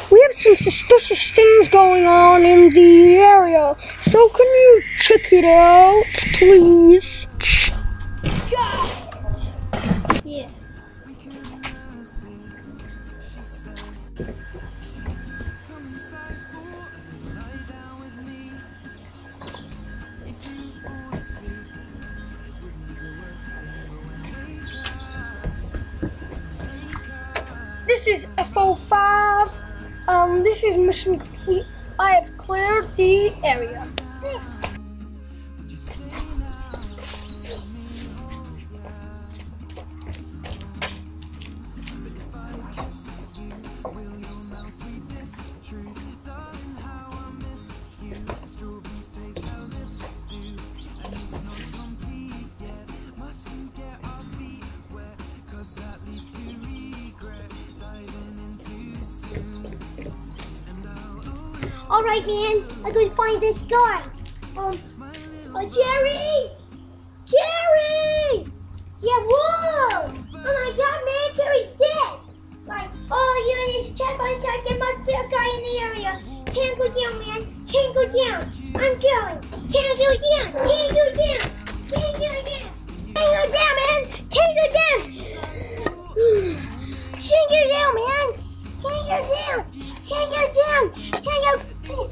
We have some suspicious things going on in the area, so can you check it out, please? Got it. Yeah. This is FO5. This is mission complete. I have cleared the area. All right, man. I'm going to find this guy. Jerry! Jerry! Yeah, whoa! Oh my God, man, Jerry's dead. Like, oh, you need to check on his side. There must be a guy in the area. Can't go down, man. Can't go down. I'm going. Can't go down. Can't go down. Can't go down. Can't go down, man. Can't go down. Can't go down, man. Can't go down. Can't go down. Can't go.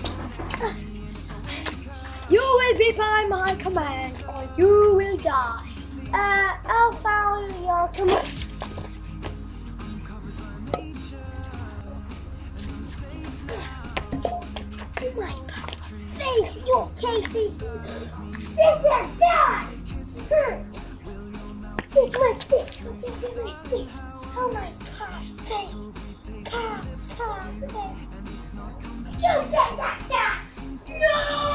You will be by my command, or you will die. I'll follow your command. My face, you okay, baby? This is done! Take my stick. Take my stick. Oh my God, face. Face. You did that, guy! No!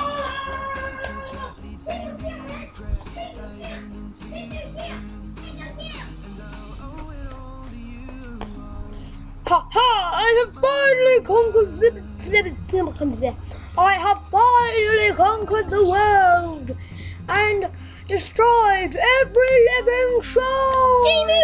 Ha ha! I have finally conquered the world and destroyed every living soul.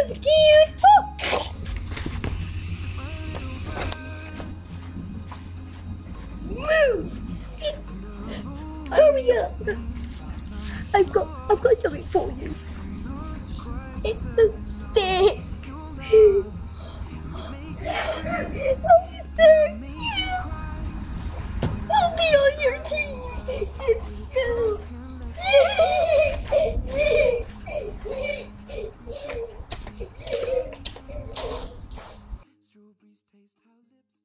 Move! Hurry up! I've got something for you. It's a stick. I'll be on your team. Let's go. Strawberries taste how lips